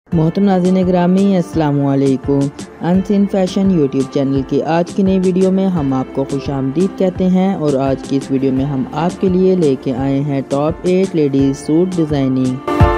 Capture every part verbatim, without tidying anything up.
मोहतरम नाज़रीन ग्रामी अस्सलाम वालेकुम। अनसीन फैशन यूट्यूब चैनल की आज की नई वीडियो में हम आपको खुशामदीद कहते हैं और आज की इस वीडियो में हम आपके लिए लेके आए हैं top eight ladies suit designing.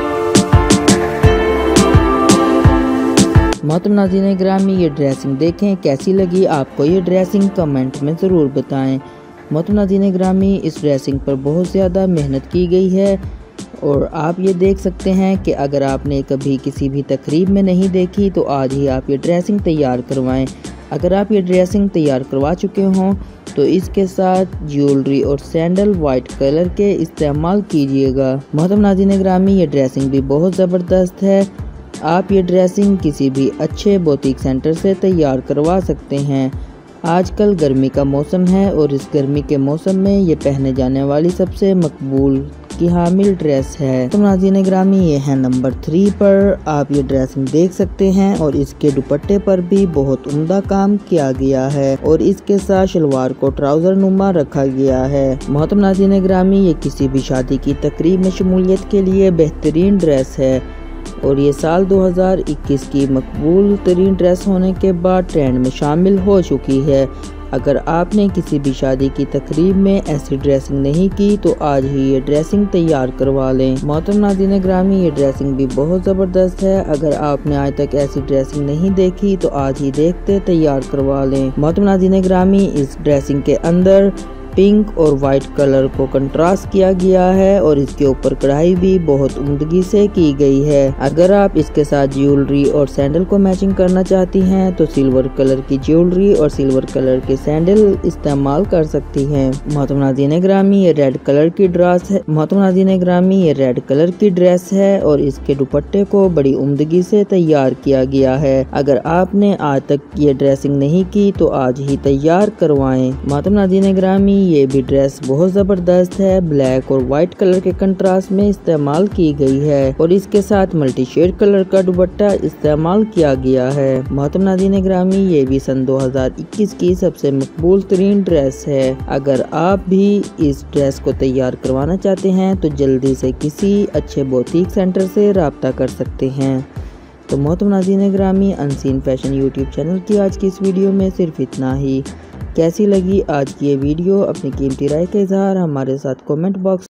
मोहतरम नाज़रीन ग्रामी ये ड्रेसिंग देखें कैसी लगी आपको ये ड्रेसिंग कमेंट में ज़रूर बताएं। मोहतरम नाज़रीन ग्रामी इस ड्रेसिंग पर बहुत ज़्यादा मेहनत की गई है और आप ये देख सकते हैं कि अगर आपने कभी किसी भी तकरीब में नहीं देखी तो आज ही आप ये ड्रेसिंग तैयार करवाएं। अगर आप ये ड्रेसिंग तैयार करवा चुके हों तो इसके साथ ज्वेलरी और सैंडल वाइट कलर के इस्तेमाल कीजिएगा। मोहतरम नाज़रीन ग्रामी ये ड्रेसिंग भी बहुत ज़बरदस्त है। आप ये ड्रेसिंग किसी भी अच्छे बुटीक सेंटर से तैयार करवा सकते हैं। आजकल गर्मी का मौसम है और इस गर्मी के मौसम में ये पहने जाने वाली सबसे मकबूल की हामिल ड्रेस है। तो नाज़रीन ग्रामी ये है नंबर थ्री पर। आप ये ड्रेसिंग देख सकते हैं और इसके दुपट्टे पर भी बहुत उम्दा काम किया गया है और इसके साथ शलवार को ट्राउजर नुमा रखा गया है। मोहतरम नाज़रीन ग्रामी ये किसी भी शादी की तकरीब में शमूलियत के लिए बेहतरीन ड्रेस है और ये साल दो हज़ार इक्कीस की मकबूल तरीन ड्रेस होने के बाद ट्रेंड में शामिल हो चुकी है। अगर आपने किसी भी शादी की तकरीब में ऐसी ड्रेसिंग नहीं की तो आज ही ये ड्रेसिंग तैयार करवा लें। मोहतरम नाज़रीन ग्रामी ये ड्रेसिंग भी बहुत ज़बरदस्त है। अगर आपने आज तक ऐसी ड्रेसिंग नहीं देखी तो आज ही देखते तैयार करवा लें। मोहतरम नाज़रीन ग्रामी इस ड्रेसिंग के अंदर पिंक और वाइट कलर को कंट्रास्ट किया गया है और इसके ऊपर कढ़ाई भी बहुत उम्दगी से की गई है। अगर आप इसके साथ ज्वेलरी और सैंडल को मैचिंग करना चाहती हैं तो सिल्वर कलर की ज्वेलरी और सिल्वर कलर के सैंडल इस्तेमाल कर सकती हैं। मोहतरम नाज़रीन ग्रामी ये रेड कलर की ड्रेस है। मोहतरम नाज़रीन ग्रामी ये रेड कलर की ड्रेस है और इसके दुपट्टे को बड़ी उम्दगी से तैयार किया गया है। अगर आपने आज तक ये ड्रेसिंग नहीं की तो आज ही तैयार करवाएं। मोहतरम नाज़रीन ग्रामी ये भी ड्रेस बहुत जबरदस्त है। ब्लैक और व्हाइट कलर के कंट्रास्ट में इस्तेमाल की गई है और इसके साथ मल्टी शेड कलर का दुपट्टा इस्तेमाल किया गया है। मोहतरम नाज़रीन ग्रामी ये भी सन दो हज़ार इक्कीस की सबसे मकबूल तरीन ड्रेस है। अगर आप भी इस ड्रेस को तैयार करवाना चाहते हैं तो जल्दी से किसी अच्छे बुटीक सेंटर से राब्ता कर सकते हैं। तो मोहतरम नाज़रीन ग्रामी अनसीन फैशन यूट्यूब चैनल की आज की इस वीडियो में सिर्फ इतना ही। कैसी लगी आज की ये वीडियो अपनी कीमती राय का इजहार हमारे साथ कमेंट बॉक्स